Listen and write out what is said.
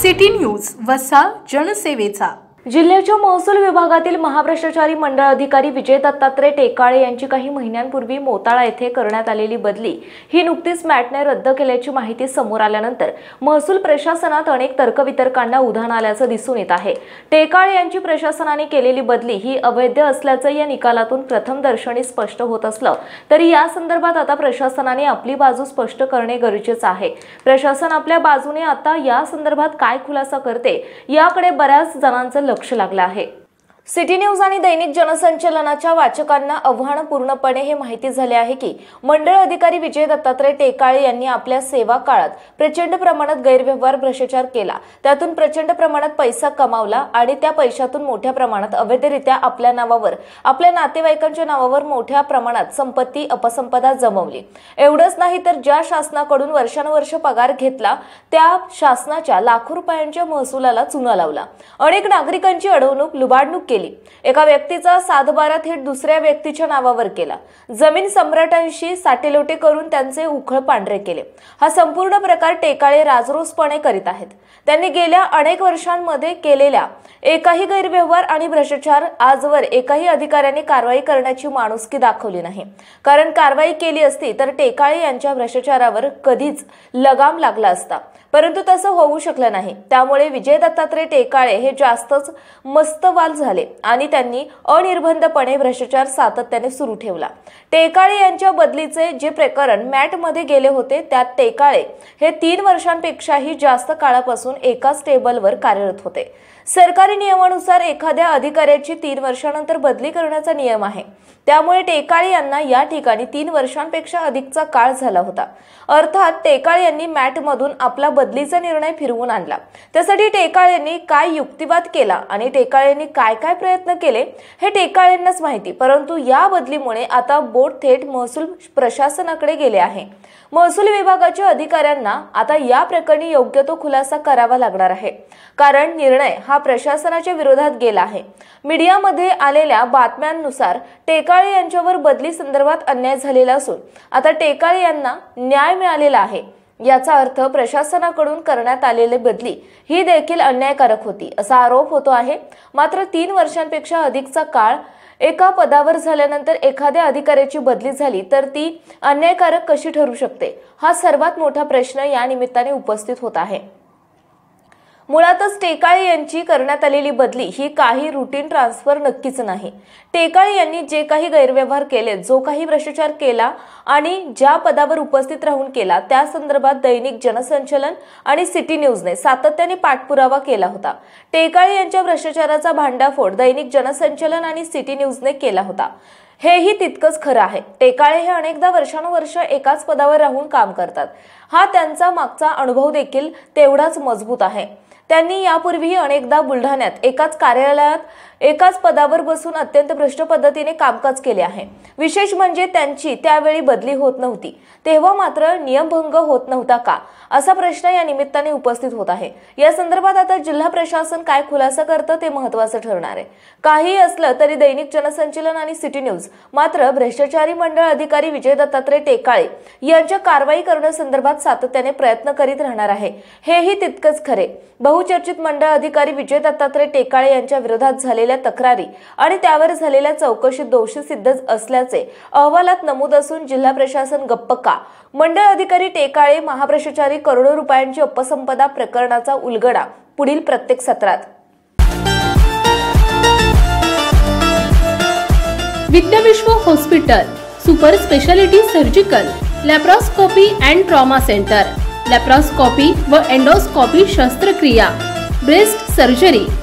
City news वसा जनसेवेचा। जिल्ह्याच्या महसूल विभागातील महाभ्रष्टाचारी मंडळ अधिकारी विजय दत्तात्रय टेकाळे यांची काही महिन्यांपूर्वी मोताळा येथे करण्यात आलेली बदली ही नुकतीच मॅटने रद्द केल्याची माहिती समोर आल्यानंतर महसूल प्रशासनात अनेक तर्कवितर्कांना उधाण आल्याचं दिसून येत आहे। टेकाळे यांची प्रशासनाने केलेली बदली ही अवैध असल्याचं या निकालातून प्रथमदर्शनी स्पष्ट होत असलं तरी या संदर्भात आता प्रशासनाने आपली बाजू स्पष्ट करणे गरजेचं आहे। प्रशासन आपल्या बाजूने आता या संदर्भात काय खुलासा करते याकडे बऱ्याच जणांचं लक्ष लागलं आहे। सिटी न्यूज आणि दैनिक जनसंचालनाच्या वाचकांना आव्हान पूर्णपणे हे माहिती झाले आहे की मंडळ अधिकारी विजय दत्तात्रय टेकाळे यांनी आपल्या सेवा काळात प्रचंड प्रमाणात गैरव्यवहार भ्रष्टाचार केला, त्यातून प्रचंड प्रमाणात पैसा कमावला आणि त्या पैशातून मोठ्या प्रमाणात अवैधरित्या आपल्या नावावर, आपल्या नातेवाईकांच्या नावावर मोठ्या प्रमाणात संपत्ती अपसंपदा जमवली। एवढंच नाही तर ज्या शासनाकडून वर्षानुवर्ष पगार घेतला त्या शासनाच्या लाखो रुपयांच्या महसुलाला चुना लावला। अनेक नागरिकांची अडवणूक, लुबाडणूक एका व्यक्तीचा सातबारा थेट दुसऱ्या व्यक्तीच्या नावावर केला। जमीन सम्राटांशी साटेलोटे करून त्यांचे उखळ पांढरे केले। हा संपूर्ण प्रकार टेकाळे राजरोसपणे करीत आहेत। त्यांनी गेल्या अनेक वर्षांमध्ये केलेल्या एकाही गैरव्यवहार आणि भ्रष्टाचार आजवर एकाही अधिकाऱ्याने कारवाई करण्याची माणुसकी दाखवली नाही। कारण कारवाई केली असती तर टेकाळे यांच्या भ्रष्टाचारावर कधीच लगाम लागला असता, परंतु तसं होऊ शकलं नाही। त्यामुळे विजय दत्तात्रय टेकाळे हे जास्तच मस्तवाल झाले आणि त्यांनी अनिर्बंधपणे भ्रष्टाचार सातत्याने सुरू ठेवला। टेकाळे यांच्या बदलीचे जे प्रकरण मॅट मध्ये गेले होते त्यात टेकाळे हे 3 वर्षांपेक्षाही जास्त काळापासून एकाच टेबलवर कार्यरत होते। सरकारी नियमानुसार एखाद्या अधिकाऱ्याची 3 वर्षानंतर बदली करण्याचा नियम आहे, त्यामुळे टेकाळे यांना या ठिकाणी 3 वर्षांपेक्षा अधिकचा काळ झाला होता। अर्थात टेकाळे यांनी मॅट मधून आपला बदलीचा निर्णय फिरवून आणला। त्यासाठी टेकाळे यांनी काय युक्तिवाद केला आणि टेकाळे यांनी काय काय प्रयत्न केले हे टेकाळेंनाच माहिती, परंतु या बदलीमुळे आता बोट थेट महसूल प्रशासनाकडे गेले आहे। महसूल विभागाच्या अधिकाऱ्यांना आता या प्रकरणी योग्य तो खुलासा करावा लागणार आहे, कारण निर्णय हा प्रशासनाच्या विरोधात गेला आहे। मीडियामध्ये आलेल्या बातम्यांनुसार टेकाळे यांच्यावर बदली संदर्भात अन्याय झालेला असून आता टेकाळे यांना न्याय मिळालेला आहे। याचा अर्थ प्रशासनाकडून करण्यात आलेली बदली ही देखील अन्यायकारक होती असा आरोप होतो आहे। मात्र 3 वर्षांपेक्षा अधिकचा काळ एका पदावर झाल्यानंतर एखाद्या अधिकाऱ्याची बदली झाली तर ती अन्यायकारक कशी ठरू शकते, हा सर्वात मोठा प्रश्न या निमित्ताने उपस्थित होत आहे। मुळातच टेकाळे यांची करण्यात आलेली बदली ही काही रूटीन ट्रान्सफर नक्कीच नाही। टेकाळे यांनी जे काही गैरव्यवहार केले, जो काही भ्रष्टाचार केला आणि ज्या पदावर उपस्थित राहून केला त्या संदर्भात दैनिक जनसंचालन आणि सिटी न्यूजने सातत्याने पाठपुरावा केला होता। टेकाळे यांच्या भ्रष्टाचाराचा भांडाफोड दैनिक जनसंचालन आणि सिटी न्यूजने केला होता। हेही तितकंच खरं आहे। टेकाळे हे अनेकदा वर्षानुवर्ष एकाच पदावर राहून काम करतात। हा त्यांचा मागचा अनुभव देखील तेवढाच मजबूत आहे। त्यांनी यापूर्वीही अनेकदा बुलढाण्यात एकाच कार्यालयात एकाच पदावर बसून अत्यंत भ्रष्ट पद्धतीने कामकाज केले आहे। विशेष म्हणजे त्यांची त्यावेळी बदली होत नव्हती, तेव्हा मात्र नियमभंग होत नव्हता का, असा प्रश्न या निमित्ताने उपस्थित होत आहे। या संदर्भात आता जिल्हा प्रशासन काय खुलासा करतं ते महत्त्वाचं ठरणार आहे। काही असलं तरी दैनिक जनसंचालन आणि सिटी न्यूज मात्र भ्रष्टाचारी मंडळ अधिकारी विजय दत्तात्रय टेकाळे यांच्या कारवाई करण्यासंदर्भात सातत्याने प्रयत्न करीत राहणार आहे। हेही तितकंच खरे। बहुचर्चित मंडळ अधिकारी विजय दत्तात्रय टेकाळे यांच्या विरोधात झालेल्या तक्रारी आणि त्यावर झालेल्या चौकशीत दोषी सिद्ध असल्याचे अहवालात नमूद असून जिल्हा प्रशासन गप्प का? मंडळ अधिकारी टेकाळे महाभ्रष्टाचारी करोडो रुपयांची अपसंपदा प्रकरणाचा उलगडा पुढील प्रत्येक सत्रात। Vidyavishwa hospital, super speciality surgical, laparoscopy and trauma centre, laparoscopy व एंडोस्कोपी शस्त्रक्रिया, ब्रेस्ट सर्जरी,